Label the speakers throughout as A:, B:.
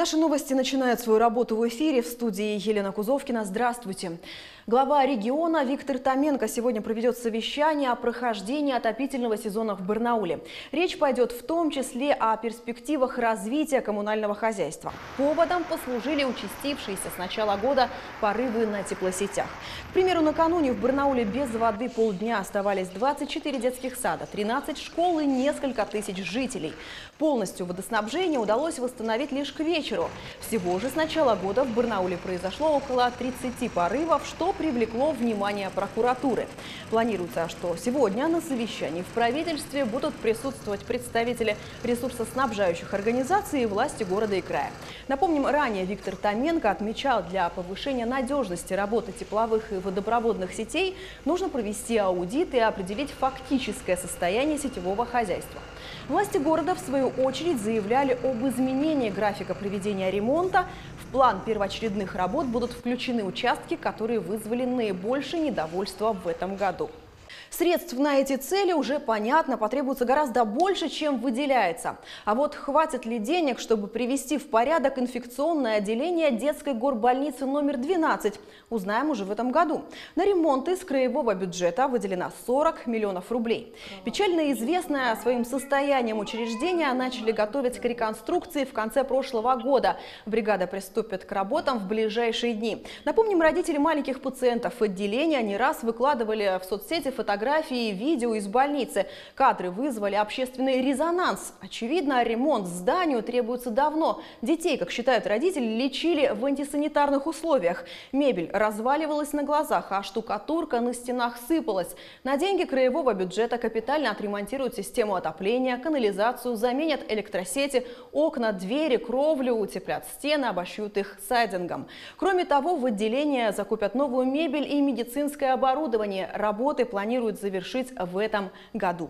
A: Наши новости начинают свою работу в эфире. В студии Елена Кузовкина. Здравствуйте. Глава региона Виктор Томенко сегодня проведет совещание о прохождении отопительного сезона в Барнауле. Речь пойдет в том числе о перспективах развития коммунального хозяйства. Поводом послужили участившиеся с начала года порывы на теплосетях. К примеру, накануне в Барнауле без воды полдня оставались 24 детских сада, 13 школ и несколько тысяч жителей. Полностью водоснабжение удалось восстановить лишь к вечеру. Всего же с начала года в Барнауле произошло около 30 порывов, что привлекло внимание прокуратуры. Планируется, что сегодня на совещании в правительстве будут присутствовать представители ресурсоснабжающих организаций и власти города и края. Напомним, ранее Виктор Томенко отмечал, для повышения надежности работы тепловых и водопроводных сетей нужно провести аудит и определить фактическое состояние сетевого хозяйства. Власти города, в свою очередь, заявляли об изменении графика проведения ремонта. В план первоочередных работ будут включены участки, которые вызвали наибольшее недовольство в этом году. Средств на эти цели уже понятно, потребуется гораздо больше, чем выделяется. А вот хватит ли денег, чтобы привести в порядок инфекционное отделение детской горбольницы номер 12, узнаем уже в этом году. На ремонт из краевого бюджета выделено 40 миллионов рублей. Печально известное своим состоянием учреждение начали готовить к реконструкции в конце прошлого года. Бригада приступит к работам в ближайшие дни. Напомним, родители маленьких пациентов отделения не раз выкладывали в соцсети фотографии и видео из больницы. Кадры вызвали общественный резонанс. Очевидно, ремонт зданию требуется давно. Детей, как считают родители, лечили в антисанитарных условиях. Мебель разваливалась на глазах, а штукатурка на стенах сыпалась. На деньги краевого бюджета капитально отремонтируют систему отопления, канализацию, заменят электросети, окна, двери, кровлю, утеплят стены, обошьют их сайдингом. Кроме того, в отделение закупят новую мебель и медицинское оборудование. Работы планируют завершить в этом году.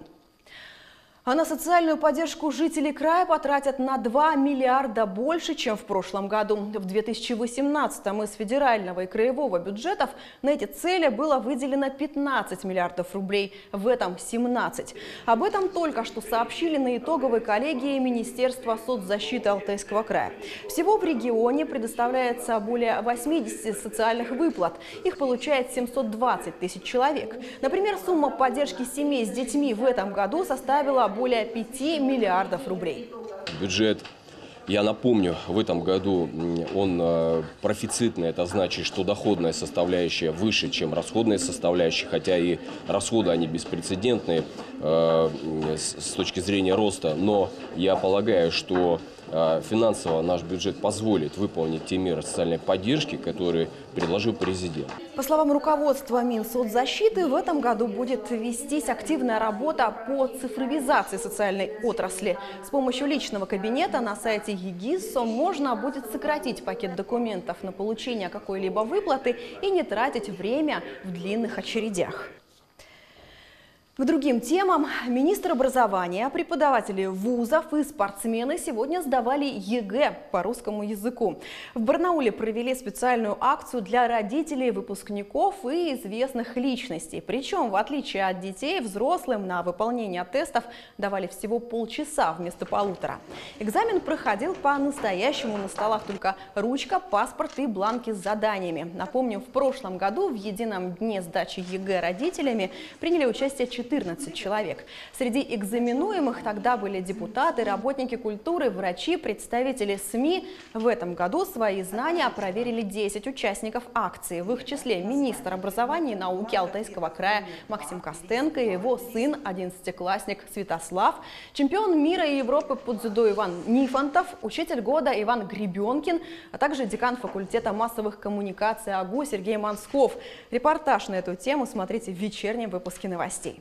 A: А на социальную поддержку жителей края потратят на 2 миллиарда больше, чем в прошлом году. В 2018-м из федерального и краевого бюджетов на эти цели было выделено 15 миллиардов рублей, в этом 17. Об этом только что сообщили на итоговой коллегии Министерства соцзащиты Алтайского края. Всего в регионе предоставляется более 80 социальных выплат. Их получает 720 тысяч человек. Например, сумма поддержки семей с детьми в этом году составила более 5 миллиардов рублей.
B: Бюджет, я напомню, в этом году он профицитный. Это значит, что доходная составляющая выше, чем расходная составляющая, хотя и расходы они беспрецедентные с точки зрения роста. Но я полагаю, что финансово наш бюджет позволит выполнить те меры социальной поддержки, которые предложил президент.
A: По словам руководства Минсоцзащиты, в этом году будет вестись активная работа по цифровизации социальной отрасли. С помощью личного кабинета на сайте ЕГИСО можно будет сократить пакет документов на получение какой-либо выплаты и не тратить время в длинных очередях. К другим темам. Министр образования, преподаватели вузов и спортсмены сегодня сдавали ЕГЭ по русскому языку. В Барнауле провели специальную акцию для родителей, выпускников и известных личностей. Причем, в отличие от детей, взрослым на выполнение тестов давали всего полчаса вместо полутора. Экзамен проходил по-настоящему. На столах только ручка, паспорт и бланки с заданиями. Напомню, в прошлом году в едином дне сдачи ЕГЭ родителями приняли участие 14 человек. Среди экзаменуемых тогда были депутаты, работники культуры, врачи, представители СМИ. В этом году свои знания проверили 10 участников акции. В их числе министр образования и науки Алтайского края Максим Костенко и его сын, 11-классник Святослав, чемпион мира и Европы по дзюдо Иван Нифонтов, учитель года Иван Гребенкин, а также декан факультета массовых коммуникаций АГУ Сергей Мансков. Репортаж на эту тему смотрите в вечернем выпуске новостей.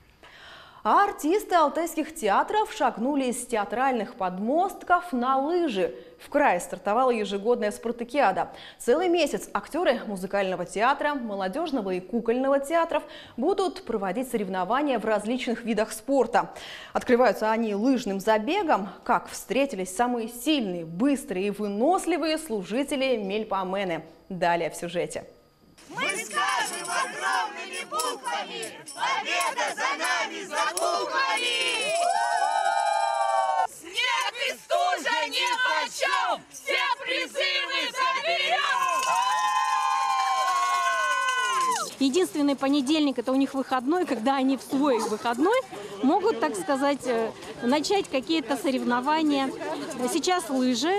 A: А артисты алтайских театров шагнули из театральных подмостков на лыжи. В крае стартовала ежегодная спартакиада. Целый месяц актеры музыкального театра, молодежного и кукольного театров будут проводить соревнования в различных видах спорта. Открываются они лыжным забегом. Как встретились самые сильные, быстрые и выносливые служители Мельпомены. Далее в сюжете.
C: Мы скажем огромными буквами: победа за нами, за буквами! Снег и стужа нипочем! Все
D: единственный понедельник, это у них выходной, когда они в свой выходной могут, так сказать, начать какие-то соревнования. Сейчас лыжи.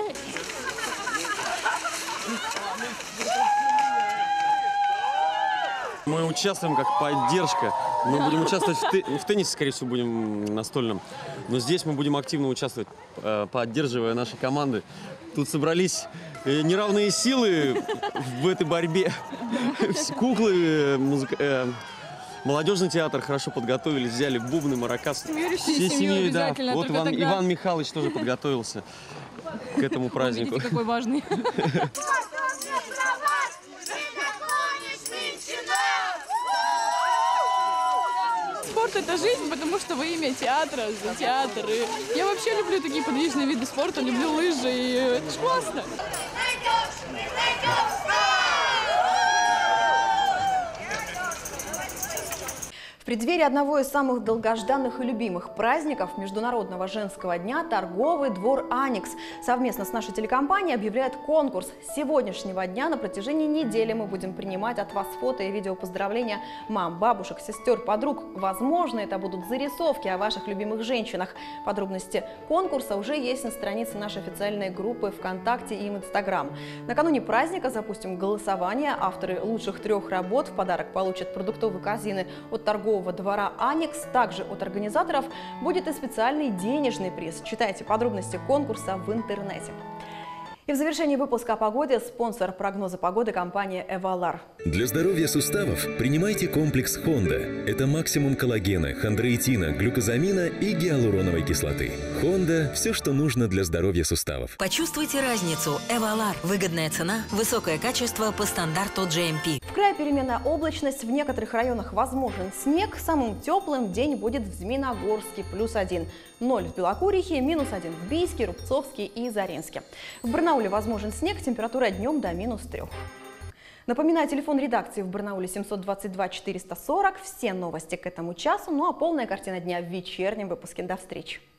E: Мы участвуем как поддержка. Мы будем участвовать в теннисе, скорее всего, будем настольном. Но здесь мы будем активно участвовать, поддерживая наши команды. Тут собрались неравные силы в этой борьбе. Куклы, молодежный театр хорошо подготовились, взяли бубны, маракасы. Всей семьей, да. Вот Иван Михайлович тоже подготовился к этому празднику.
D: Видите, какой важный.
F: Спорт – это жизнь, потому что во имя театра, за театр. И я вообще люблю такие подвижные виды спорта, люблю лыжи, и это ж классно.
A: В преддверии одного из самых долгожданных и любимых праздников Международного женского дня торговый двор «Аникс» совместно с нашей телекомпанией объявляет конкурс. С сегодняшнего дня на протяжении недели мы будем принимать от вас фото и видео поздравления мам, бабушек, сестер, подруг. Возможно, это будут зарисовки о ваших любимых женщинах. Подробности конкурса уже есть на странице нашей официальной группы ВКонтакте и в Инстаграм. Накануне праздника запустим голосование. Авторы лучших 3 работ в подарок получат продуктовые корзины от торгового двора «Аникс». Также от организаторов будет и специальный денежный приз. Читайте подробности конкурса в интернете. И в завершении выпуска о погоде спонсор прогноза погоды — компания «Эвалар».
G: Для здоровья суставов принимайте комплекс «Хонда». Это максимум коллагена, хондроитина, глюкозамина и гиалуроновой кислоты. «Хонда» – все, что нужно для здоровья суставов.
H: Почувствуйте разницу. «Эвалар». Выгодная цена, высокое качество по стандарту GMP.
A: В крае переменная облачность, в некоторых районах возможен снег. Самым теплым день будет в Змеиногорске – +1, 0 в Белокурихе, -1 в Бийске, Рубцовске и Заринске. В Барнауле возможен снег, температура днем до -3. Напоминаю, телефон редакции в Барнауле 722 440. Все новости к этому часу, ну а полная картина дня в вечернем выпуске. До встречи!